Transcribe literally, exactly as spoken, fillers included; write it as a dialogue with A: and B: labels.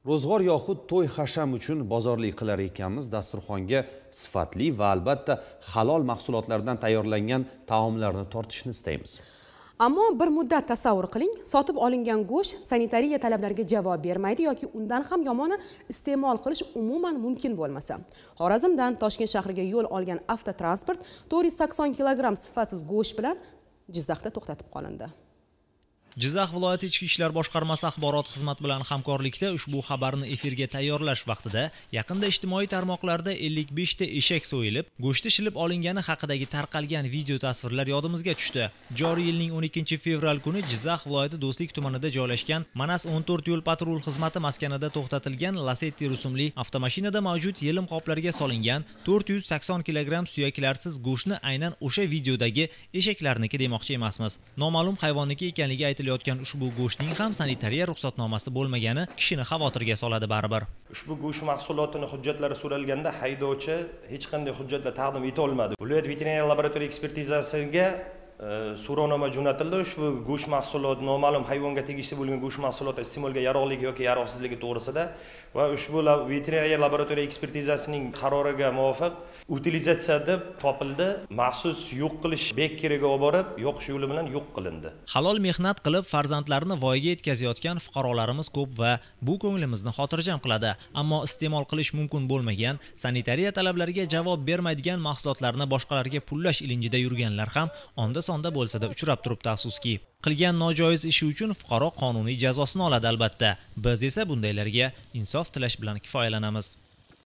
A: Ro'zg'or yoxud to'y hasham uchun bozorlik qilar ekanmiz, dasturxonga sifatli va albatta halol mahsulotlardan tayyorlangan taomlarni tortishni istaymiz.
B: Ammo bir muddat tasavvur qiling, sotib olingan go'sht sanitariya talablariga javob bermaydi yoki undan ham yomoni iste'mol qilish umuman mumkin bo'lmasa. Xorazmdan Toshkent shahriga yo'l olgan avtotransport to'rt yuz sakson kilogramm sifatsiz go'sht bilan Jizzaxda to'xtatib qolindi.
C: Jizzax viloyati Ichki ishlar boshqarmasi axborot xizmati bilan hamkorlikda ushbu xabarni efirga tayyorlash vaqtida yaqinda ijtimoiy tarmoqlarda ellik besh ta eshak so'yilib, go'shti shilib olingani haqidagi tarqalgan video tasvirlar yodimizga tushdi. Joriy yilning o'n ikkinchi fevral kuni Jizzax viloyati Do'stlik tumanida joylashgan Manas o'n to'rt yo'l patrul xizmati maskanida to'xtatilgan Lacetti rusumli avtomashinada mavjud yelim qoplarga solingan to'rt yuz sakson kilogramm suyaklarsiz go'shtni aynan o'sha videodagi eshaklarniki demoqchi emasmiz. Noma'lum hayvonniki ekanligi aytilayotgan ushbu go'shtning ham sanitariya ruxsatnomasi bo'lmagani kishini xavotirga soladi baribir.
D: Ushbu go'sht mahsulotining hujjatlari so'ralganda haydovchi hech qanday hujjatlar taqdim eta olmadi. Viloyat veterinariya laboratoriya ekspertizasiga so'rovnoma jo'natildi. Ushbu go'sht mahsuloti noma'lum hayvonga tegishli bo'lgan go'sht mahsuloti iste'molga yaroqligi yoki yaroqsizligi to'g'risida va ushbu veterinariya laboratoriya ekspertizasining qaroriga muvofiq utilizatsiya deb topildi. Maxsus yo'q qilish bekeriga olib borib, yoqish yo'li bilan yo'q qilindi.
C: Halol mehnat qilib farzandlarini voyaga yetkazayotgan fuqarolarimiz ko'p va bu ko'nglimizni xotirjam qiladi. Ammo iste'mol qilish mumkin bo'lmagan, sanitariya talablariga javob bermaydigan mahsulotlarni boshqalarga pullash ilinjida yurganlar ham onda sonda bo'lsa-da uchrab turibdi afsuski. Qilgan nojoiz ishi uchun fuqaro qonuniy jazosini oladi albatta. Biz esa bundaylarga insof tilash bilan kifoyalanamiz.